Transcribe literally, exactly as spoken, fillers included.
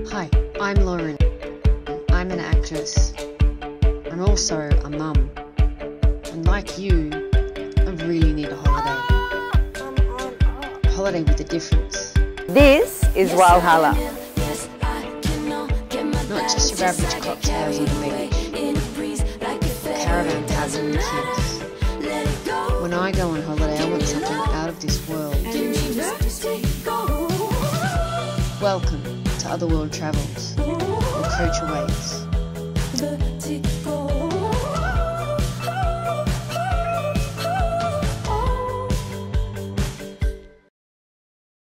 Hi, I'm Lauren. I'm an actress. I'm also a mum. And like you, I really need a holiday. A holiday with a difference. This is Walhalla. Not just your average cocktails on the beach. Caravan cabs and kids. When I go on holiday, I want something out of this world. Welcome to Otherworld Travels, or Coach Awaits.